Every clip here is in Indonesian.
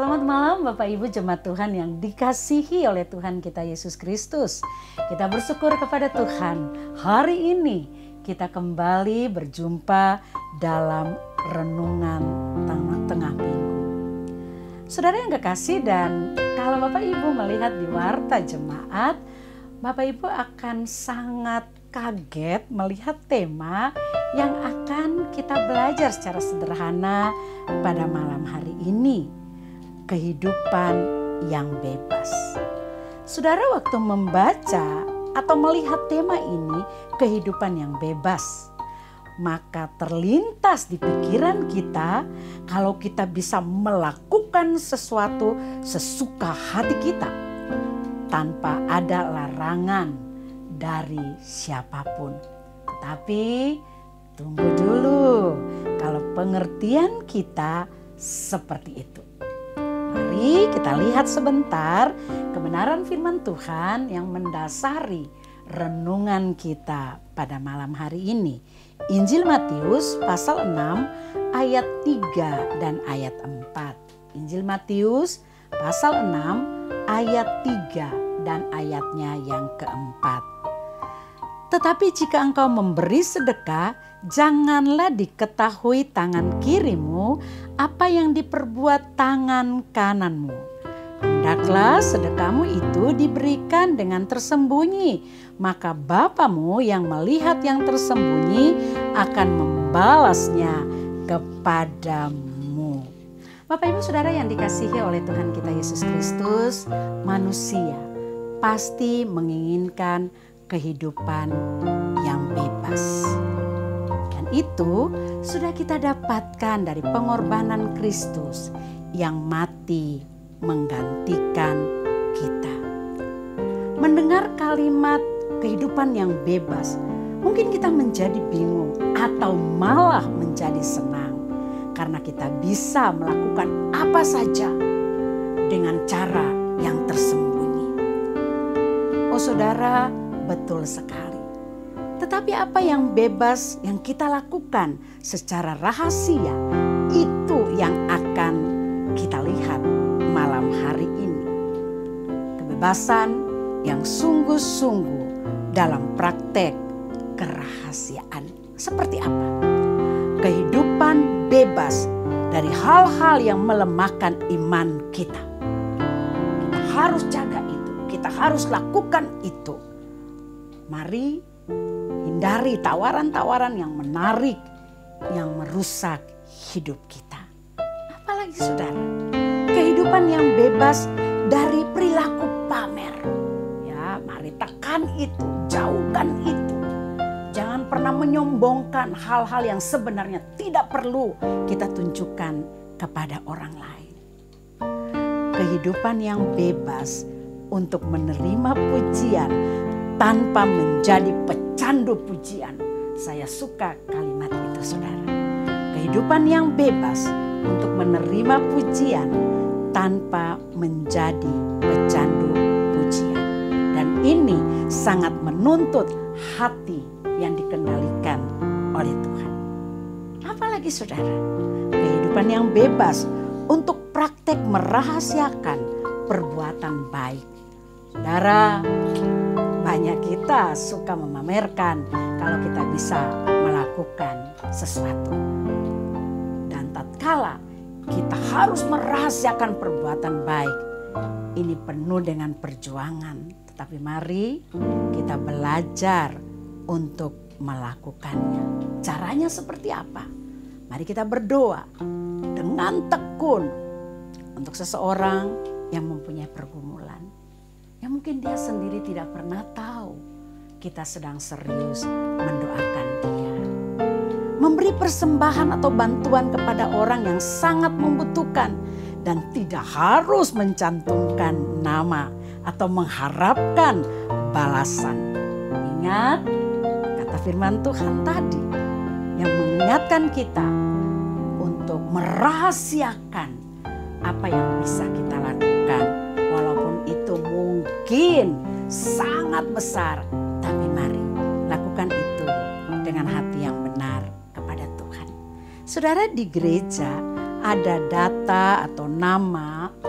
Selamat malam Bapak Ibu jemaat Tuhan yang dikasihi oleh Tuhan kita Yesus Kristus. Kita bersyukur kepada Tuhan. Hari ini kita kembali berjumpa dalam renungan tengah minggu. Saudara yang kekasih, dan kalau Bapak Ibu melihat di warta jemaat, Bapak Ibu akan sangat kaget melihat tema yang akan kita belajar secara sederhana pada malam hari ini. Kehidupan yang bebas. Saudara, waktu membaca atau melihat tema ini, kehidupan yang bebas, maka terlintas di pikiran kita kalau kita bisa melakukan sesuatu sesuka hati kita tanpa ada larangan dari siapapun. Tetapi tunggu dulu, kalau pengertian kita seperti itu. Mari kita lihat sebentar kebenaran firman Tuhan yang mendasari renungan kita pada malam hari ini. Injil Matius pasal 6 ayat 3 dan ayat 4. Injil Matius pasal 6 ayat 3 dan ayatnya yang keempat. Tetapi jika engkau memberi sedekah, janganlah diketahui tangan kirimu apa yang diperbuat tangan kananmu. Hendaklah sedekahmu itu diberikan dengan tersembunyi, maka Bapamu yang melihat yang tersembunyi akan membalasnya kepadamu. Bapak Ibu Saudara yang dikasihi oleh Tuhan kita Yesus Kristus, manusia pasti menginginkan kehidupan yang bebas. Dan itu sudah kita dapatkan dari pengorbanan Kristus yang mati menggantikan kita. Mendengar kalimat kehidupan yang bebas, mungkin kita menjadi bingung atau malah menjadi senang karena kita bisa melakukan apa saja dengan cara yang tersembunyi. Oh saudara, betul sekali. Tetapi apa yang bebas yang kita lakukan secara rahasia, itu yang akan kita lihat malam hari ini. Kebebasan yang sungguh-sungguh dalam praktek kerahasiaan. Seperti apa? Kehidupan bebas dari hal-hal yang melemahkan iman kita. Kita harus jaga itu, kita harus lakukan itu. Mari hindari tawaran-tawaran yang menarik, yang merusak hidup kita. Apalagi saudara, kehidupan yang bebas dari perilaku pamer. Ya, mari tekan itu, jauhkan itu. Jangan pernah menyombongkan hal-hal yang sebenarnya tidak perlu kita tunjukkan kepada orang lain. Kehidupan yang bebas untuk menerima pujian tanpa menjadi pecandu pujian. Saya suka kalimat itu saudara. Kehidupan yang bebas untuk menerima pujian tanpa menjadi pecandu pujian. Dan ini sangat menuntut hati yang dikendalikan oleh Tuhan. Apalagi saudara, kehidupan yang bebas untuk praktek merahasiakan perbuatan baik. Saudara, banyak kita suka memamerkan kalau kita bisa melakukan sesuatu. Dan tatkala kita harus merahasiakan perbuatan baik, ini penuh dengan perjuangan. Tetapi mari kita belajar untuk melakukannya. Caranya seperti apa? Mari kita berdoa dengan tekun untuk seseorang yang mempunyai pergumulan. Yang mungkin dia sendiri tidak pernah tahu kita sedang serius mendoakan dia. Memberi persembahan atau bantuan kepada orang yang sangat membutuhkan dan tidak harus mencantumkan nama atau mengharapkan balasan. Ingat kata firman Tuhan tadi yang mengingatkan kita untuk merahasiakan apa yang bisa kita lakukan. Walaupun itu mungkin sangat besar, tapi mari lakukan itu dengan hati yang benar kepada Tuhan. Saudara, di gereja ada data atau nama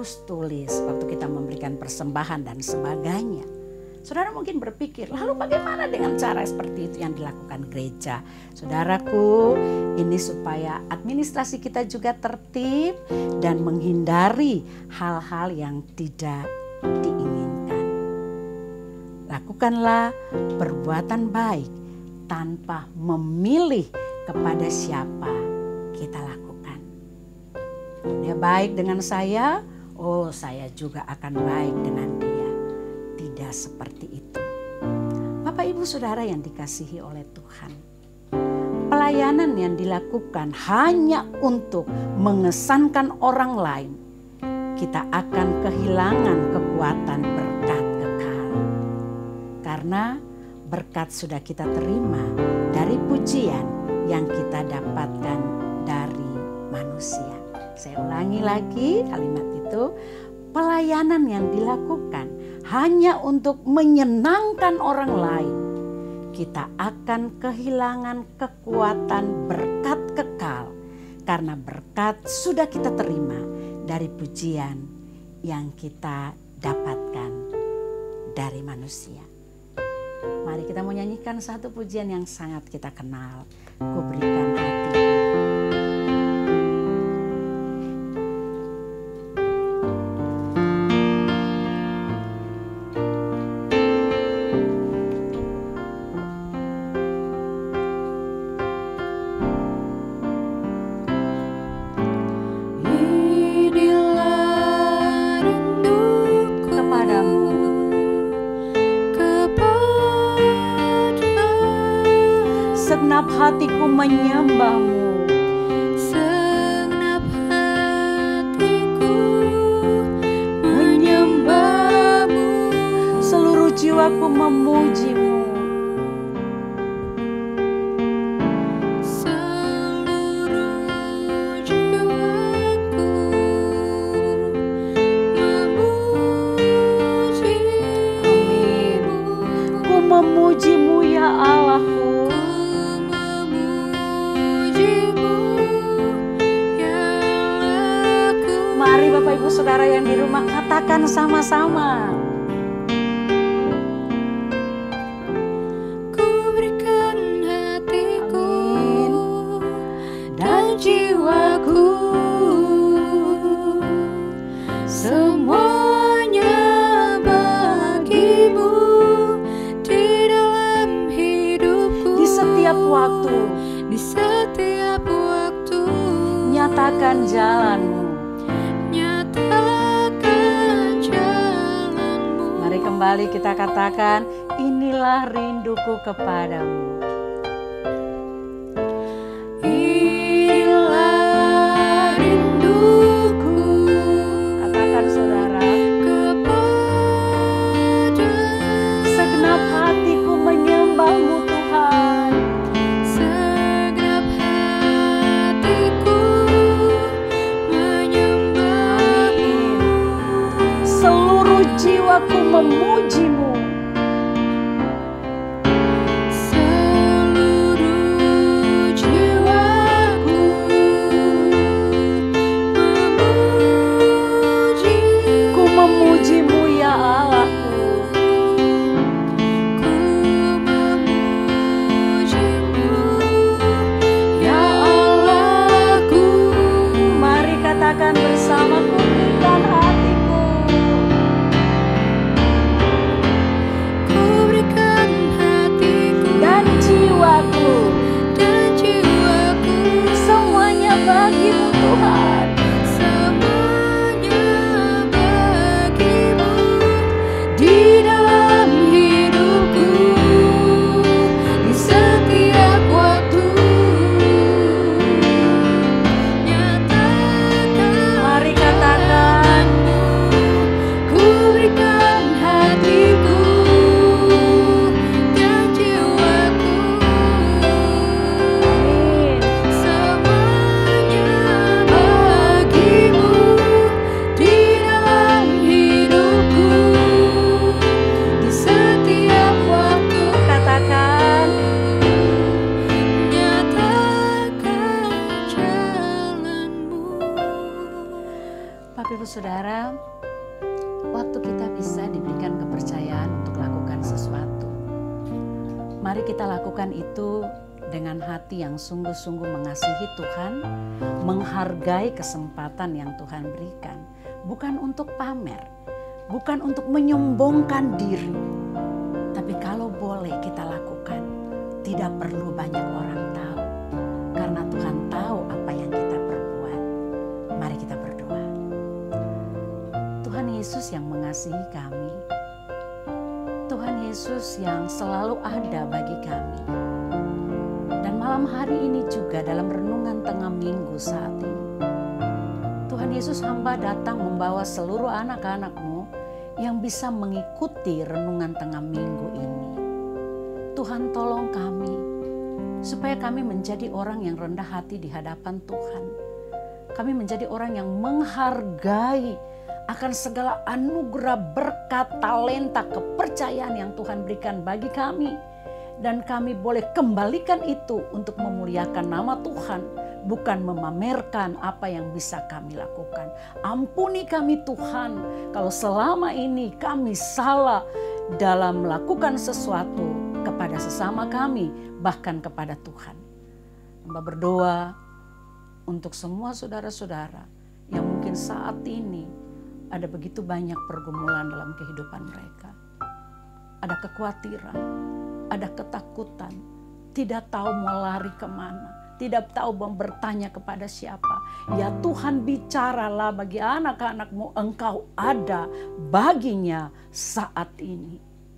harus tulis waktu kita memberikan persembahan dan sebagainya. Saudara mungkin berpikir, lalu bagaimana dengan cara seperti itu yang dilakukan gereja? Saudaraku, ini supaya administrasi kita juga tertib dan menghindari hal-hal yang tidak diinginkan. Lakukanlah perbuatan baik tanpa memilih kepada siapa kita lakukan. Dia baik dengan saya, oh saya juga akan baik dengan dia. Tidak seperti itu. Bapak Ibu Saudara yang dikasihi oleh Tuhan, pelayanan yang dilakukan hanya untuk mengesankan orang lain, kita akan kehilangan kekuatan berkat kekal. Karena berkat sudah kita terima dari pujian yang kita dapatkan dari manusia. Saya ulangi lagi kalimat itu, pelayanan yang dilakukan hanya untuk menyenangkan orang lain, kita akan kehilangan kekuatan berkat kekal karena berkat sudah kita terima dari pujian yang kita dapatkan dari manusia. Mari kita mau nyanyikan satu pujian yang sangat kita kenal, Ku Berikan Hatiku. Segenap hatiku menyembah-Mu, segenap hatiku menyembah-Mu, seluruh jiwaku memuji-Mu. Seluruh jiwaku memuji-Mu. Ku memuji-Mu ya Allahku. Mari Bapak Ibu Saudara yang di rumah katakan sama-sama. Ku berikan hatiku dan jiwaku, semuanya bagi-Mu di dalam hidupku. Di setiap waktu, di setiap waktu, nyatakan jalan-Mu. Mari kembali kita katakan, inilah rinduku kepadamu. Inilah rinduku, Katakan saudara, kepada segenap hatiku menyembah-Mu Tuhan. segenap hatiku menyembah-Mu. Seluruh jiwaku memuji-Mu. Seluruh jiwaku memuji. Ku memuji-Mu ya Allahku. Ku memuji-Mu ya Allahku. Mari katakan bersama, ku berikan hatiku. kita lakukan itu dengan hati yang sungguh-sungguh mengasihi Tuhan, menghargai kesempatan yang Tuhan berikan. Bukan untuk pamer, bukan untuk menyombongkan diri. Tapi kalau boleh kita lakukan, tidak perlu banyak orang tahu. Karena Tuhan tahu apa yang kita perbuat. Mari kita berdoa. Tuhan Yesus yang mengasihi kami, Tuhan Yesus yang selalu ada bagi kami. Dan malam hari ini juga dalam renungan tengah minggu saat ini, Tuhan Yesus hamba datang membawa seluruh anak-anak-Mu yang bisa mengikuti renungan tengah minggu ini. Tuhan tolong kami, supaya kami menjadi orang yang rendah hati di hadapan Tuhan. Kami menjadi orang yang menghargai akan segala anugerah, berkat, talenta, kepercayaan yang Tuhan berikan bagi kami. Dan kami boleh kembalikan itu untuk memuliakan nama Tuhan, bukan memamerkan apa yang bisa kami lakukan. Ampuni kami Tuhan, kalau selama ini kami salah dalam melakukan sesuatu kepada sesama kami, bahkan kepada Tuhan. Hamba berdoa untuk semua saudara-saudara yang mungkin saat ini ada begitu banyak pergumulan dalam kehidupan mereka. Ada kekhawatiran, ada ketakutan, tidak tahu mau lari kemana, tidak tahu mau bertanya kepada siapa. Ya Tuhan, bicaralah bagi anak-anak-Mu, Engkau ada baginya saat ini.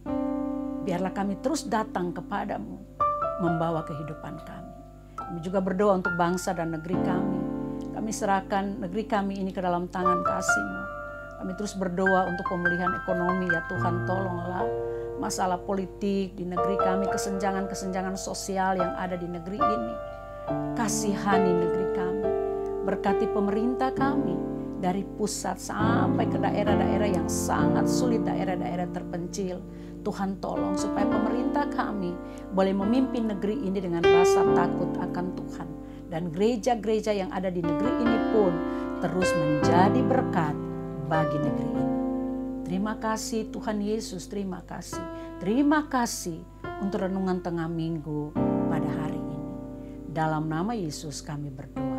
Biarlah kami terus datang kepadamu, membawa kehidupan kami. Kami juga berdoa untuk bangsa dan negeri kami. Kami serahkan negeri kami ini ke dalam tangan kasih-Mu. Kami terus berdoa untuk pemulihan ekonomi, ya Tuhan, tolonglah masalah politik di negeri kami, kesenjangan-kesenjangan sosial yang ada di negeri ini. Kasihani negeri kami, berkati pemerintah kami dari pusat sampai ke daerah-daerah yang sangat sulit, daerah-daerah terpencil. Tuhan tolong supaya pemerintah kami boleh memimpin negeri ini dengan rasa takut akan Tuhan. Dan gereja-gereja yang ada di negeri ini pun terus menjadi berkat bagi negeri ini. Terima kasih Tuhan Yesus, terima kasih. Terima kasih untuk renungan tengah minggu pada hari ini. Dalam nama Yesus kami berdoa.